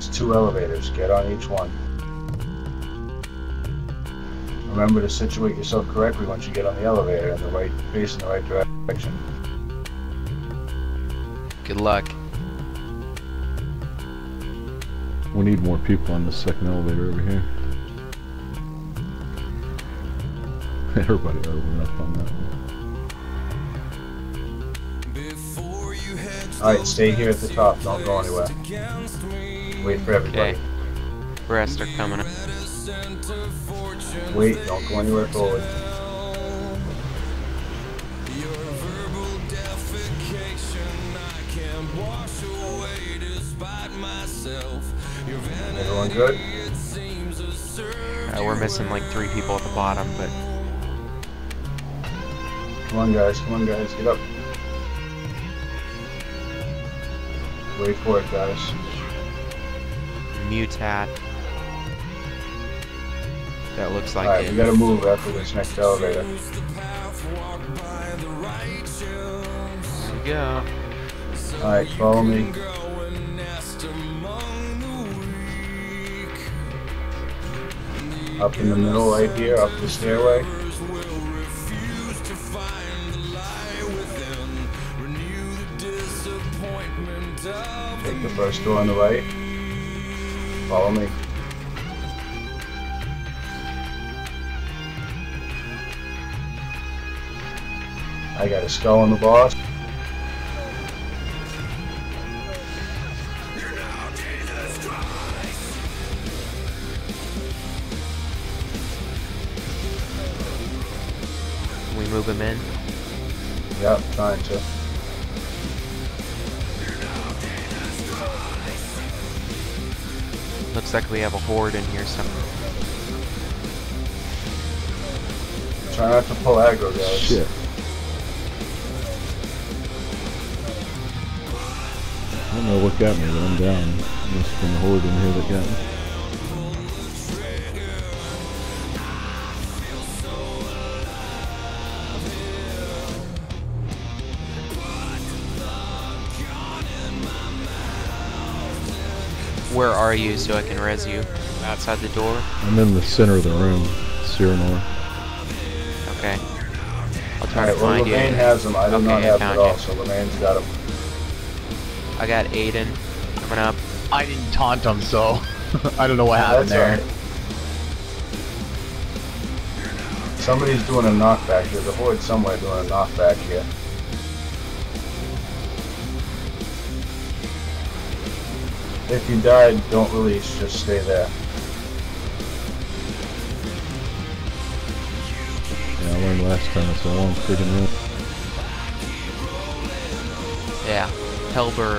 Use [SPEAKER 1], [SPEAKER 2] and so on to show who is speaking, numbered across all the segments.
[SPEAKER 1] There's 2 elevators. Get on each one. Remember to situate yourself correctly once you get on the elevator in the right, facing the right direction.
[SPEAKER 2] Good luck.
[SPEAKER 3] We need more people on the second elevator over here. Everybody open up on that one.
[SPEAKER 1] Alright, stay here at the top. Don't go anywhere. Wait for everybody.
[SPEAKER 2] Okay. Rest are coming up.
[SPEAKER 1] Wait, don't go anywhere forward. Everyone good?
[SPEAKER 2] We're missing like 3 people at the bottom, but
[SPEAKER 1] Come on guys, get up. Wait for it guys.
[SPEAKER 2] Mutat. That looks like
[SPEAKER 1] Alright,
[SPEAKER 2] it.
[SPEAKER 1] we gotta move after this next elevator.
[SPEAKER 2] Here we go.
[SPEAKER 1] Alright, follow me. Up in the middle right here, up the stairway. Take the first door on the right. Follow me. I got a skull on the boss.
[SPEAKER 2] Can we move him in?
[SPEAKER 1] Yep, trying to.
[SPEAKER 2] Looks like we have a horde in here somewhere.
[SPEAKER 1] Try not to pull aggro, guys.
[SPEAKER 3] Shit. I don't know what got me, but I'm down. Must have been the horde in here that got me.
[SPEAKER 2] Where are you so I can res you? Outside the door?
[SPEAKER 3] I'm in the center of the room, Cyrano.
[SPEAKER 2] Okay. I'll try to
[SPEAKER 1] Alright, well,
[SPEAKER 2] find you.
[SPEAKER 1] Lemaine has them. I do
[SPEAKER 2] Okay,
[SPEAKER 1] not
[SPEAKER 2] I
[SPEAKER 1] have them
[SPEAKER 2] found
[SPEAKER 1] at all,
[SPEAKER 2] you.
[SPEAKER 1] so Lemaine's got them.
[SPEAKER 2] I got Aiden coming up.
[SPEAKER 4] I didn't taunt him, so I don't know what happened there.
[SPEAKER 1] Somebody's doing a knockback. There's a horde somewhere doing a knockback here. If you died, don't release, just stay there.
[SPEAKER 3] Yeah, I learned last time it's a long freaking room.
[SPEAKER 2] Yeah. Hellbur.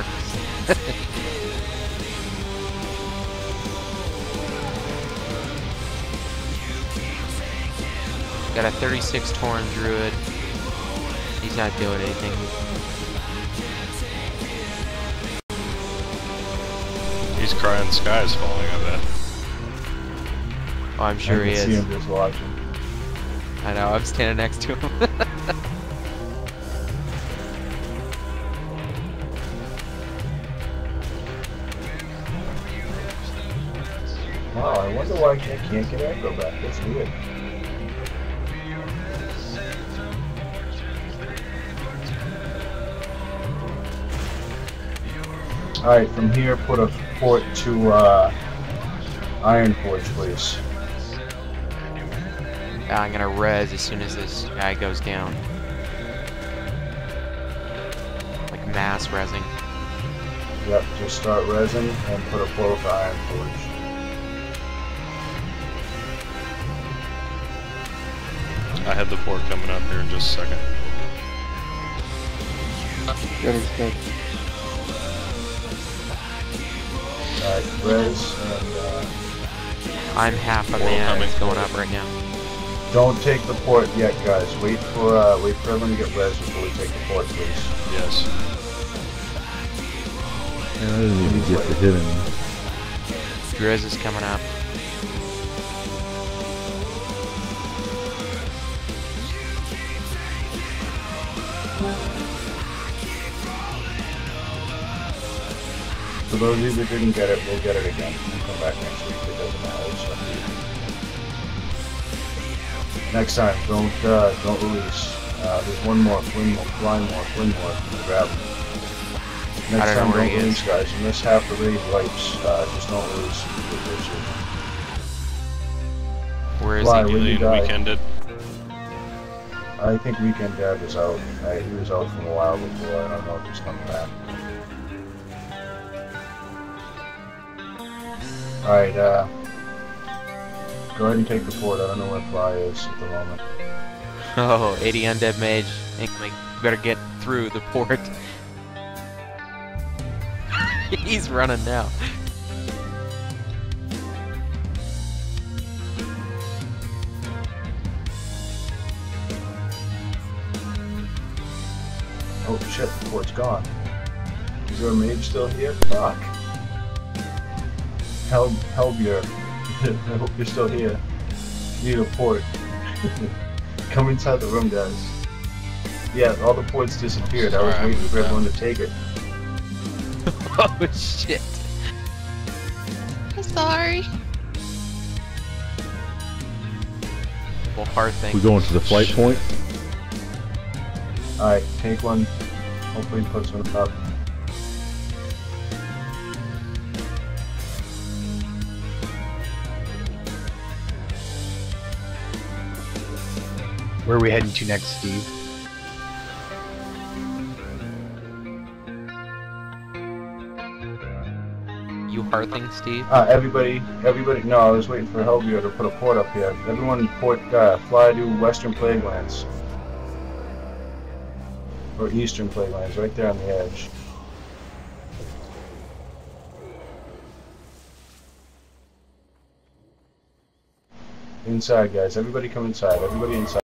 [SPEAKER 2] Got a 36 Tauren Druid. He's not doing anything.
[SPEAKER 5] He's crying, the sky is falling, I bet.
[SPEAKER 2] Oh, I'm sure he
[SPEAKER 1] I can see
[SPEAKER 2] is.
[SPEAKER 1] him just watching.
[SPEAKER 2] I know, I'm standing next to him.
[SPEAKER 1] Wow, I wonder why I can't get aggro back. That's weird. Alright, from here, put a port to Ironforge, please.
[SPEAKER 2] I'm gonna res as soon as this guy goes down. Like mass resing.
[SPEAKER 1] Yep, just start resin and put a portal to Ironforge.
[SPEAKER 5] I had the port coming up here in just a second.
[SPEAKER 1] Alright, res and
[SPEAKER 2] I'm half a
[SPEAKER 5] Portal
[SPEAKER 2] man.
[SPEAKER 5] coming.
[SPEAKER 2] It's going up right now.
[SPEAKER 1] don't take the port yet, guys. Wait for everyone to get res before we take the port, please.
[SPEAKER 5] Yes.
[SPEAKER 3] Man, I didn't even get to hit him.
[SPEAKER 2] Grizz is coming up.
[SPEAKER 1] For those of you that didn't get it, we'll get it again. We'll come back next week. It doesn't matter. It's up to you. Next time, don't release. There's one more, fling more. Grab him. Next time, don't release, guys. You miss half the raid wipes. Just don't release.
[SPEAKER 2] Where is
[SPEAKER 1] Fly,
[SPEAKER 2] he?
[SPEAKER 1] where you died?
[SPEAKER 5] Weekended.
[SPEAKER 1] I think Weekend Dad is out. He was out from a while before. I don't know if he's coming back. Alright, go ahead and take the fort. I don't know where Fly is at the moment.
[SPEAKER 2] Oh, 80 undead mage. Inkling, better get through the port. He's running now.
[SPEAKER 1] Oh shit, the port's gone. Is there a mage still here? Fuck. Helbier. I hope you're still here. Need a port. Come inside the room, guys. Yeah, all the ports disappeared. I was waiting for everyone to take it.
[SPEAKER 2] Oh shit. I'm sorry. Well, hard thing.
[SPEAKER 3] We going to the flight point?
[SPEAKER 1] Alright, take one. Hopefully he puts one up.
[SPEAKER 4] Where are we heading to next, Steve?
[SPEAKER 2] You hearthing, Steve?
[SPEAKER 1] Everybody, no, I was waiting for Helbier to put a port up here. Everyone fly to Western Plaguelands. Or Eastern Plaguelands, right there on the edge. Inside, guys. Everybody come inside. Everybody inside.